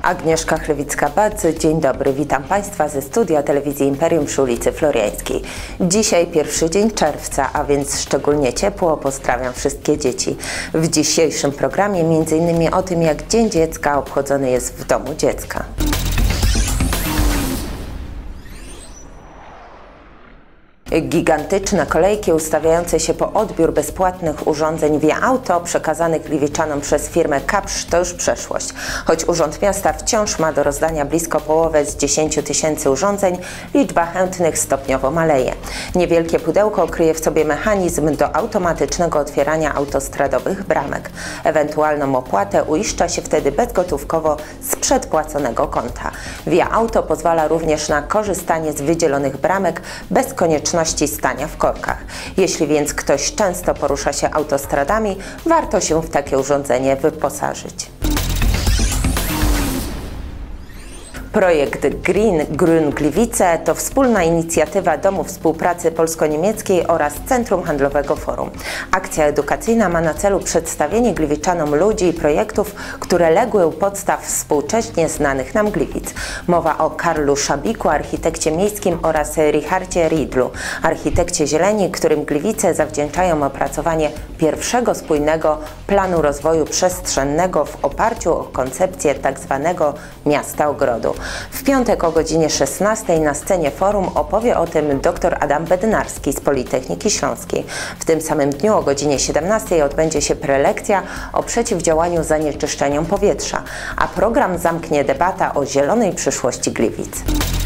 Agnieszka Chlewicka-Badz, dzień dobry, witam Państwa ze studia Telewizji Imperium przy ulicy Floriańskiej. Dzisiaj pierwszy dzień czerwca, a więc szczególnie ciepło, pozdrawiam wszystkie dzieci. W dzisiejszym programie m.in. o tym, jak Dzień Dziecka obchodzony jest w domu dziecka. Gigantyczne kolejki ustawiające się po odbiór bezpłatnych urządzeń via auto przekazanych gliwiczanom przez firmę Kapsz to już przeszłość. Choć Urząd Miasta wciąż ma do rozdania blisko połowę z 10 000 urządzeń, liczba chętnych stopniowo maleje. Niewielkie pudełko kryje w sobie mechanizm do automatycznego otwierania autostradowych bramek. Ewentualną opłatę uiszcza się wtedy bezgotówkowo z przedpłaconego konta. Via auto pozwala również na korzystanie z wydzielonych bramek bez konieczności stania w korkach. Jeśli więc ktoś często porusza się autostradami, warto się w takie urządzenie wyposażyć. Projekt Grün Gliwice to wspólna inicjatywa Domu Współpracy Polsko-Niemieckiej oraz Centrum Handlowego Forum. Akcja edukacyjna ma na celu przedstawienie gliwiczanom ludzi i projektów, które legły u podstaw współcześnie znanych nam Gliwic. Mowa o Karlu Szabiku, architekcie miejskim, oraz Richardzie Riedlu, architekcie zieleni, którym Gliwice zawdzięczają opracowanie pierwszego spójnego planu rozwoju przestrzennego w oparciu o koncepcję tzw. miasta ogrodu. W piątek o godzinie 16 na scenie forum opowie o tym dr Adam Bednarski z Politechniki Śląskiej. W tym samym dniu o godzinie 17 odbędzie się prelekcja o przeciwdziałaniu zanieczyszczeniom powietrza, a program zamknie debata o zielonej przyszłości Gliwic.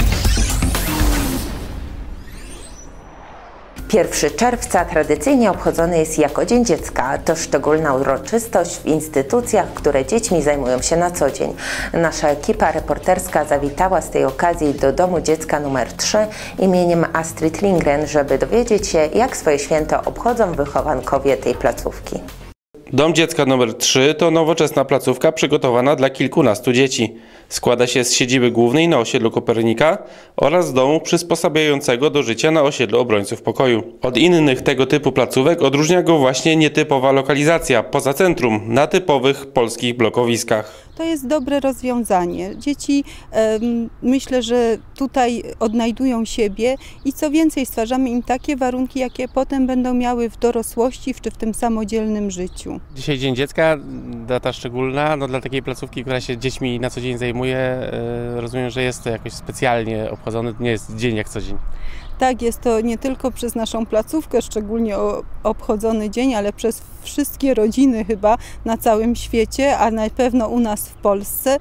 1 czerwca tradycyjnie obchodzony jest jako Dzień Dziecka. To szczególna uroczystość w instytucjach, które dziećmi zajmują się na co dzień. Nasza ekipa reporterska zawitała z tej okazji do Domu Dziecka nr 3 imieniem Astrid Lindgren, żeby dowiedzieć się, jak swoje święto obchodzą wychowankowie tej placówki. Dom Dziecka nr 3 to nowoczesna placówka przygotowana dla kilkunastu dzieci. Składa się z siedziby głównej na osiedlu Kopernika oraz z domu przysposabiającego do życia na osiedlu Obrońców Pokoju. Od innych tego typu placówek odróżnia go właśnie nietypowa lokalizacja poza centrum, na typowych polskich blokowiskach. To jest dobre rozwiązanie. Dzieci myślę, że tutaj odnajdują siebie i co więcej, stwarzamy im takie warunki, jakie potem będą miały w dorosłości czy w tym samodzielnym życiu. Dzisiaj Dzień Dziecka, data szczególna, dla takiej placówki, która się dziećmi na co dzień zajmuje, rozumiem, że jest to jakoś specjalnie obchodzony, nie jest dzień jak co dzień. Tak, jest to nie tylko przez naszą placówkę szczególnie obchodzony dzień, ale przez wszystkie rodziny chyba na całym świecie, a na pewno u nas w Polsce.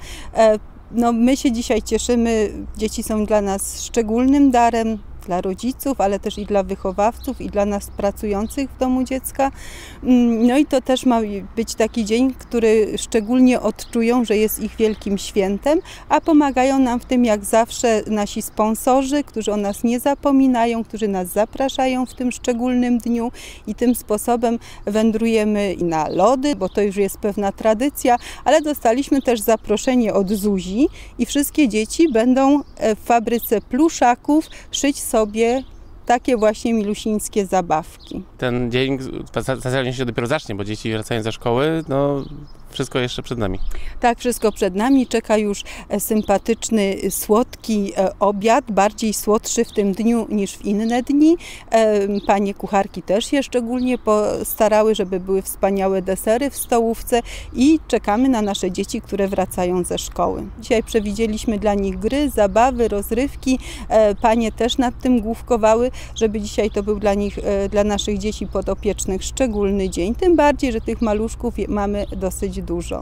My się dzisiaj cieszymy, dzieci są dla nas szczególnym darem, dla rodziców, ale też i dla wychowawców i dla nas pracujących w domu dziecka. No i to też ma być taki dzień, który szczególnie odczują, że jest ich wielkim świętem, a pomagają nam w tym jak zawsze nasi sponsorzy, którzy o nas nie zapominają, którzy nas zapraszają w tym szczególnym dniu i tym sposobem wędrujemy i na lody, bo to już jest pewna tradycja, ale dostaliśmy też zaproszenie od Zuzi i wszystkie dzieci będą w fabryce pluszaków szyć sobie takie właśnie milusińskie zabawki. Ten dzień zasadniczo się dopiero zacznie, bo dzieci wracają ze szkoły, wszystko jeszcze przed nami. Tak, wszystko przed nami. Czeka już sympatyczny, słodki obiad, bardziej słodszy w tym dniu niż w inne dni. Panie kucharki też się szczególnie postarały, żeby były wspaniałe desery w stołówce i czekamy na nasze dzieci, które wracają ze szkoły. Dzisiaj przewidzieliśmy dla nich gry, zabawy, rozrywki. Panie też nad tym główkowały, żeby dzisiaj to był dla naszych dzieci podopiecznych szczególny dzień. Tym bardziej, że tych maluszków mamy dosyć dużo.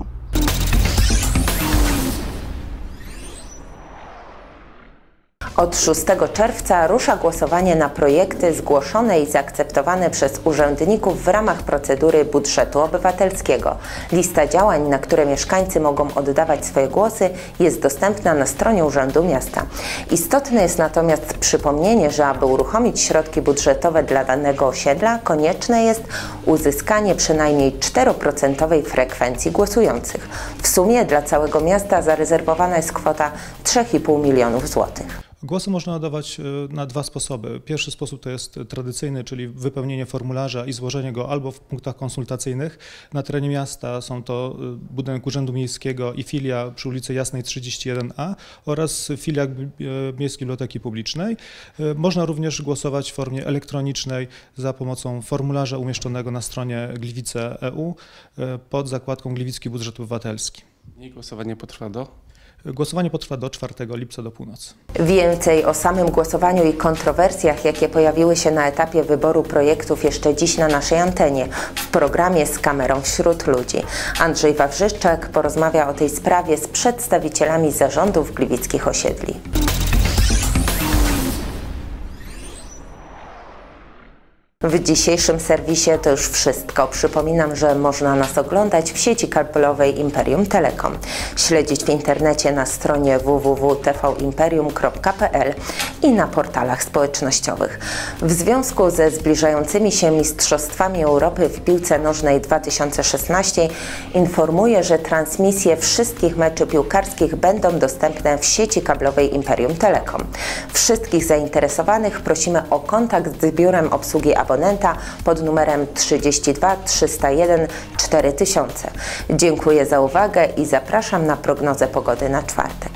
Od 6 czerwca rusza głosowanie na projekty zgłoszone i zaakceptowane przez urzędników w ramach procedury budżetu obywatelskiego. Lista działań, na które mieszkańcy mogą oddawać swoje głosy, jest dostępna na stronie Urzędu Miasta. Istotne jest natomiast przypomnienie, że aby uruchomić środki budżetowe dla danego osiedla, konieczne jest uzyskanie przynajmniej 4% frekwencji głosujących. W sumie dla całego miasta zarezerwowana jest kwota 3,5 milionów złotych. Głosy można nadawać na dwa sposoby. Pierwszy sposób to jest tradycyjny, czyli wypełnienie formularza i złożenie go albo w punktach konsultacyjnych. Na terenie miasta są to budynek Urzędu Miejskiego i filia przy ulicy Jasnej 31A oraz filia Miejskiej Biblioteki Publicznej. Można również głosować w formie elektronicznej za pomocą formularza umieszczonego na stronie Gliwice.eu pod zakładką Gliwicki Budżet Obywatelski. I głosowanie potrwa do? Głosowanie potrwa do 4 lipca do północy. Więcej o samym głosowaniu i kontrowersjach, jakie pojawiły się na etapie wyboru projektów jeszcze dziś na naszej antenie w programie Z kamerą wśród ludzi. Andrzej Wawrzyszczak porozmawia o tej sprawie z przedstawicielami zarządów gliwickich osiedli. W dzisiejszym serwisie to już wszystko. Przypominam, że można nas oglądać w sieci kablowej Imperium Telekom, śledzić w internecie na stronie www.tvimperium.pl i na portalach społecznościowych. W związku ze zbliżającymi się Mistrzostwami Europy w piłce nożnej 2016 informuję, że transmisje wszystkich meczy piłkarskich będą dostępne w sieci kablowej Imperium Telekom. Wszystkich zainteresowanych prosimy o kontakt z biurem obsługi abonenta pod numerem 32 301 4000. Dziękuję za uwagę i zapraszam na prognozę pogody na czwartek.